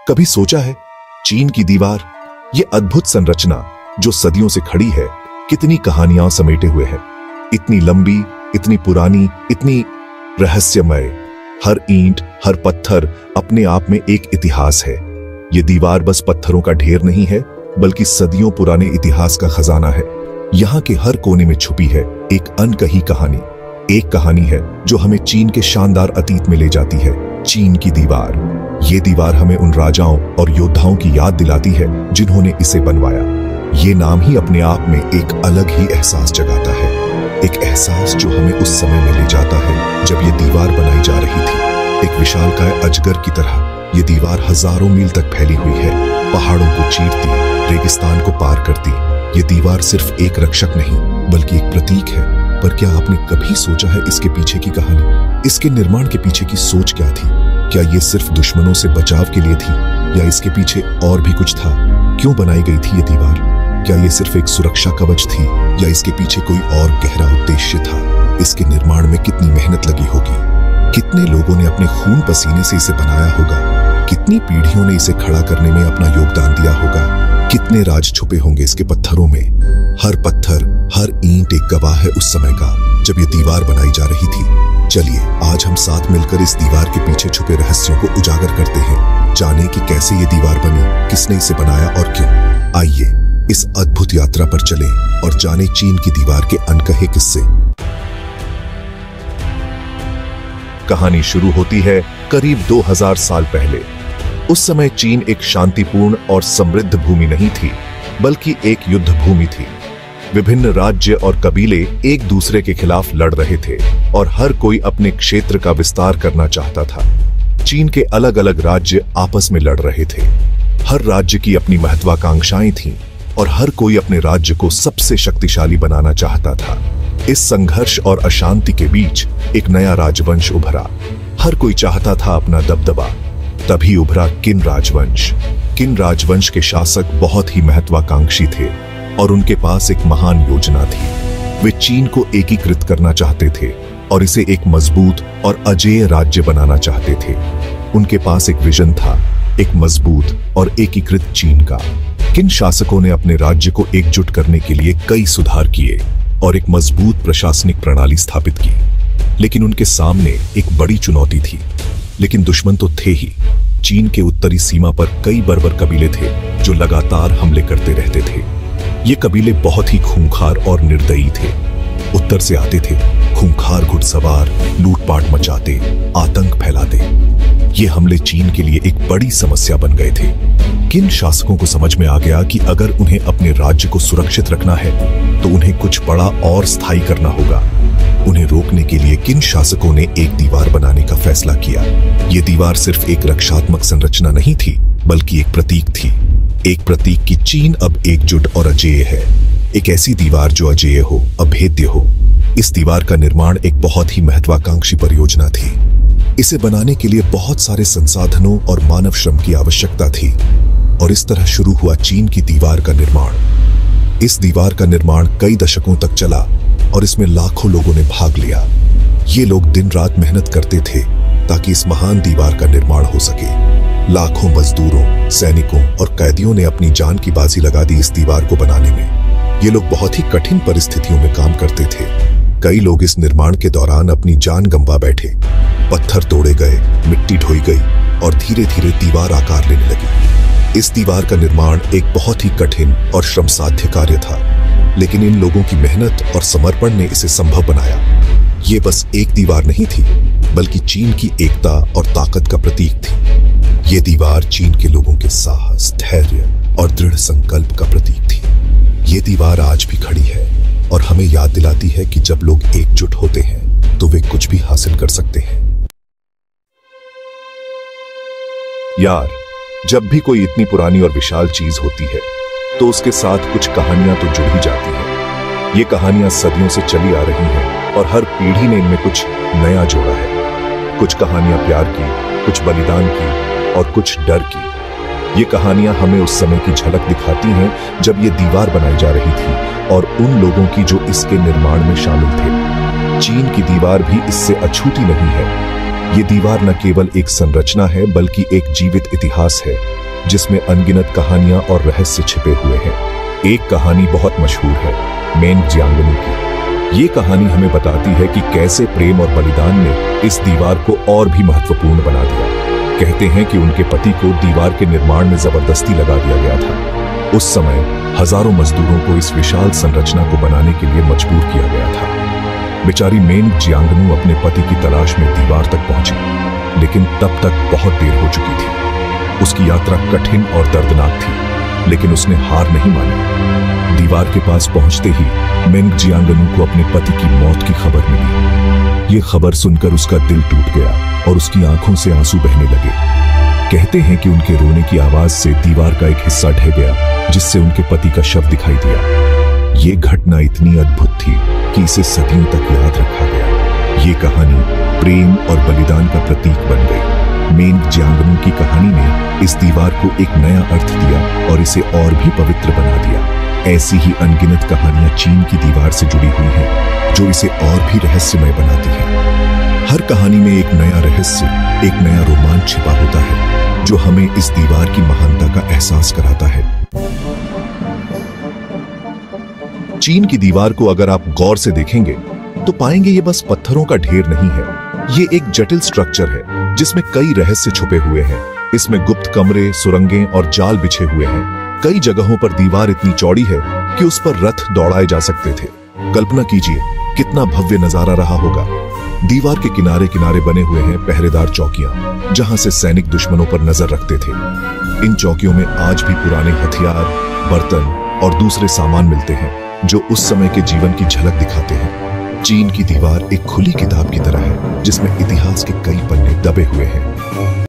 कभी सोचा है चीन की दीवार, ये अद्भुत संरचना जो सदियों से खड़ी है, कितनी कहानियां समेटे हुए है। इतनी लंबी, इतनी पुरानी, इतनी रहस्यमय। हर ईंट, हर पत्थर अपने आप में एक इतिहास है। ये दीवार बस पत्थरों का ढेर नहीं है, बल्कि सदियों पुराने इतिहास का खजाना है। यहाँ के हर कोने में छुपी है एक अनकही कहानी। एक कहानी है जो हमें चीन के शानदार अतीत में ले जाती है। चीन की दीवार। ये दीवार हमें उन राजाओं और योद्धाओं की याद दिलाती है जिन्होंने इसे बनवाया। ये नाम ही अपने आप में एक अलग ही एहसास जगाता है। एक एहसास जो हमें उस समय में ले जाता है जब ये दीवार बनाई जा रही थी। एक विशालकाय अजगर की तरह ये दीवार हजारों मील तक फैली हुई है, पहाड़ों को चीरती, रेगिस्तान को पार करती। ये दीवार सिर्फ एक रक्षक नहीं, बल्कि एक प्रतीक है। पर क्या आपने कभी सोचा है इसके पीछे की कहानी? इसके निर्माण के पीछे की सोच क्या थी? क्या ये सिर्फ दुश्मनों से बचाव के लिए थी, या इसके पीछे और भी कुछ था? क्यों बनाई गई थी ये दीवार? क्या ये सिर्फ एक सुरक्षा कवच थी, या इसके पीछे कोई और गहरा उद्देश्य था? इसके निर्माण में कितनी मेहनत लगी होगी? कितने लोगों ने अपने खून पसीने से इसे बनाया होगा? कितनी पीढ़ियों ने इसे खड़ा करने में अपना योगदान दिया होगा? कितने राज छुपे होंगे इसके पत्थरों में? हर पत्थर, हर ईंट एक गवाह है उस समय का जब ये दीवार बनाई जा रही थी। चलिए आज हम साथ मिलकर इस दीवार के पीछे छुपे रहस्यों को उजागर करते हैं। जाने कि कैसे ये दीवार बनी, किसने इसे बनाया और क्यों। आइए इस अद्भुत यात्रा पर चलें और जाने चीन की दीवार के अनकहे किस्से। कहानी शुरू होती है करीब 2000 साल पहले। उस समय चीन एक शांतिपूर्ण और समृद्ध भूमि नहीं थी, बल्कि एक युद्ध भूमि थी। विभिन्न राज्य और कबीले एक दूसरे के खिलाफ लड़ रहे थे और हर कोई अपने क्षेत्र का विस्तार करना चाहता था। चीन के अलग अलग राज्य आपस में लड़ रहे थे। हर राज्य की अपनी महत्वाकांक्षाएं थीं और हर कोई अपने राज्य को सबसे शक्तिशाली बनाना चाहता था। इस संघर्ष और अशांति के बीच एक नया राजवंश उभरा। हर कोई चाहता था अपना दबदबा। तभी उभरा किन राजवंश। किन राजवंश के शासक बहुत ही महत्वाकांक्षी थे और उनके पास एक महान योजना थी। वे चीन को एकीकृत करना चाहते थे और इसे एक मजबूत और अजेय राज्य बनाना चाहते थे। उनके पास एक विजन था, एक मजबूत और एकीकृत चीन का। किन शासकों ने अपने राज्य को एकजुट करने के लिए कई सुधार किए और एक मजबूत प्रशासनिक प्रणाली स्थापित की। लेकिन उनके सामने एक बड़ी चुनौती थी। लेकिन दुश्मन तो थे ही। चीन के उत्तरी सीमा पर कई बर्बर कबीले थे जो लगातार हमले करते रहते थे। ये कबीले बहुत ही खूंखार और निर्दयी थे। उत्तर से आते थे, खूंखार घुड़सवार, लूटपाट मचाते, आतंक फैलाते। ये हमले चीन के लिए एक बड़ी समस्या बन गए थे। किन शासकों को समझ में आ गया कि अगर उन्हें अपने राज्य को सुरक्षित रखना है तो उन्हें कुछ बड़ा और स्थायी करना होगा। उन्हें रोकने के लिए किन शासकों ने एक दीवार बनाने का फैसला किया। ये दीवार सिर्फ एक रक्षात्मक संरचना नहीं थी, बल्कि एक प्रतीक थी। एक प्रतीक कि चीन अब एकजुट और अजेय है। एक ऐसी दीवार जो अजेय हो, अभेद्य हो। इस दीवार का निर्माण एक बहुत ही महत्वाकांक्षी परियोजना थी। इसे बनाने के लिए बहुत सारे संसाधनों और मानव श्रम की आवश्यकता थी और इस तरह शुरू हुआ चीन की दीवार का निर्माण। इस दीवार का निर्माण कई दशकों तक चला और इसमें लाखों लोगों ने भाग लिया। ये लोग दिन रात मेहनत करते थे ताकि इस महान दीवार का निर्माण हो सके। लाखों मजदूरों, सैनिकों और कैदियों ने अपनी जान की बाजी लगा दी इस दीवार को बनाने में। ये लोग बहुत ही कठिन परिस्थितियों में काम करते थे। कई लोग इस निर्माण के दौरान अपनी जान गंवा बैठे। पत्थर तोड़े गए, मिट्टी ढोई गई और धीरे धीरे दीवार आकार लेने लगी। इस दीवार का निर्माण एक बहुत ही कठिन और श्रमसाध्य कार्य था, लेकिन इन लोगों की मेहनत और समर्पण ने इसे संभव बनाया। ये बस एक दीवार नहीं थी, बल्कि चीन की एकता और ताकत का प्रतीक थी। ये दीवार चीन के लोगों के साहस, धैर्य और दृढ़ संकल्प का प्रतीक थी। ये दीवार आज भी खड़ी है और हमें याद दिलाती है कि जब लोग एकजुट होते हैं तो वे कुछ भी हासिल कर सकते हैं। यार, जब भी कोई इतनी पुरानी और विशाल चीज होती है तो उसके साथ कुछ कहानियां तो जुड़ ही जाती हैं। ये कहानियां सदियों से चली आ रही हैं और हर पीढ़ी ने इनमें कुछ नया जोड़ा है। कुछ कहानियां प्यार की, कुछ बलिदान की और कुछ डर की। ये कहानियां हमें उस समय की झलक दिखाती हैं जब ये दीवार बनाई जा रही थी और उन लोगों की जो इसके निर्माण में शामिल थे। चीन की दीवार भी इससे अछूती नहीं है। ये दीवार न केवल एक संरचना है, बल्कि एक जीवित इतिहास है। जिसमें अनगिनत कहानियां और रहस्य छिपे हुए हैं। एक कहानी बहुत मशहूर है, मेंग जियांगनू की। ये कहानी हमें बताती है कि कैसे प्रेम और बलिदान ने इस दीवार को और भी महत्वपूर्ण बना दिया। कहते हैं कि उनके पति को दीवार के निर्माण में जबरदस्ती लगा दिया गया था। उस समय हजारों मजदूरों को इस विशाल संरचना को बनाने के लिए मजबूर किया गया था। बेचारी मेंग जियांगनू अपने पति की तलाश में दीवार तक पहुंची, लेकिन तब तक बहुत देर हो चुकी थी। उसकी यात्रा कठिन और दर्दनाक थी, लेकिन उसने हार नहीं मानी। दीवार के पास पहुंचते ही मेंग जियांगनू को अपने पति की मौत की खबर मिली। ये खबर सुनकर उसका दिल टूट गया और उसकी आंखों से आंसू बहने लगे। कहते हैं कि उनके रोने की आवाज से दीवार का एक हिस्सा ढह गया, जिससे उनके पति का शव दिखाई दिया। ये घटना इतनी अद्भुत थी कि इसे सदियों तक याद रखा गया। ये कहानी प्रेम और बलिदान का प्रतीक बन गई। मेंग जियांगनू की कहानी ने इस दीवार को एक नया अर्थ दिया और इसे और भी पवित्र बना दिया। ऐसी ही अनगिनत कहानियां चीन की दीवार से जुड़ी हुई हैं, जो इसे और भी रहस्यमय बनाती है। हर कहानी में एक नया रहस्य, एक नया रोमांच छिपा होता है, जो हमें इस दीवार की महानता का एहसास कराता है। चीन की दीवार को अगर आप गौर से देखेंगे तो पाएंगे ये बस पत्थरों का ढेर नहीं है। ये एक जटिल स्ट्रक्चर है जिसमें कई रहस्य छुपे हुए हैं। इसमें गुप्त कमरे, सुरंगें और जाल बिछे हुए हैं। कई जगहों पर दीवार इतनी चौड़ी है कि उस पर रथ दौड़ाए जा सकते थे। कल्पना कीजिए कितना भव्य नजारा रहा होगा। दीवार के किनारे किनारे बने हुए हैं पहरेदार चौकियां, जहां से सैनिक दुश्मनों पर नजर रखते थे। इन चौकियों में आज भी पुराने हथियार, बर्तन और दूसरे सामान मिलते हैं, जो उस समय के जीवन की झलक दिखाते हैं। चीन की दीवार एक खुली किताब की तरह है, जिसमें इतिहास के कई पन्ने दबे हुए हैं।